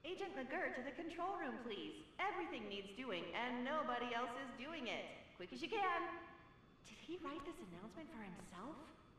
Agent McGirt to the control room, please. Everything needs doing, and nobody else is doing it. Quick as you can. Did he write this announcement for himself?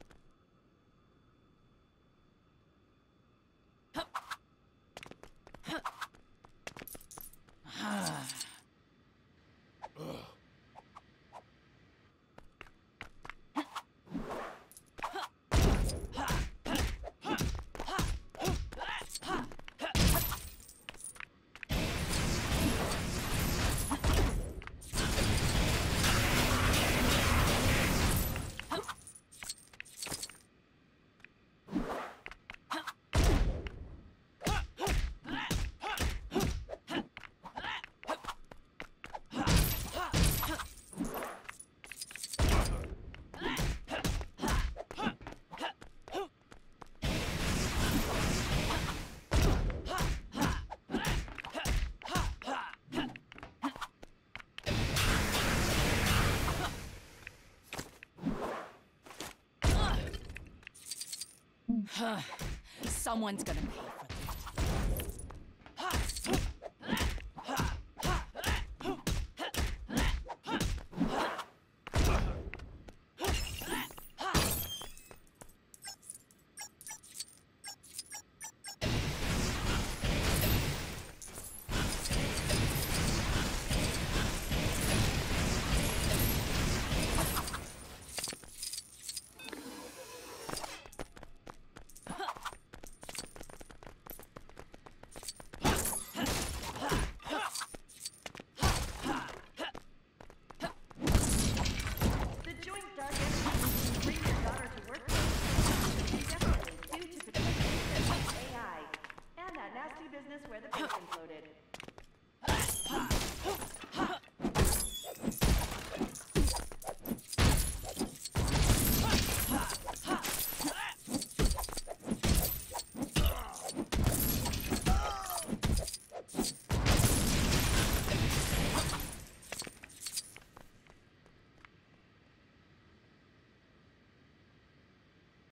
Someone's gonna pay for that. Business where the bacon floated.